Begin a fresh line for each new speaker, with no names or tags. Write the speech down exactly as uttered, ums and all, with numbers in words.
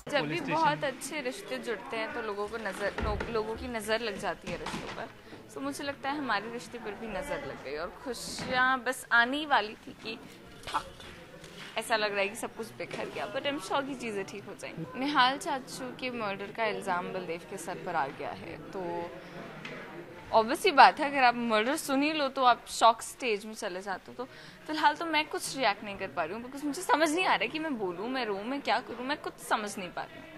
जब भी बहुत अच्छे रिश्ते जुड़ते हैं तो लोगों को नजर लो, लोगों की नज़र लग जाती है रिश्तों पर। तो मुझे लगता है हमारे रिश्ते पर भी नज़र लग गई और खुशियाँ बस आने ही वाली थी कि ठक ऐसा लग रहा है कि सब कुछ बिखर गया, बट आई एम श्योर की चीज़ें ठीक हो जाएंगी। निहाल चाचू के मर्डर का इल्ज़ाम बलदेव के सर पर आ गया है, तो ऑब्वियसली बात है अगर आप मर्डर सुन ही लो तो आप शॉक स्टेज में चले जाते हो। तो फिलहाल तो मैं कुछ रिएक्ट नहीं कर पा रही हूँ बिकॉज मुझे समझ नहीं आ रहा है कि मैं बोलूँ, मैं रो, मैं क्या करूँ, मैं कुछ समझ नहीं पा रही हूँ।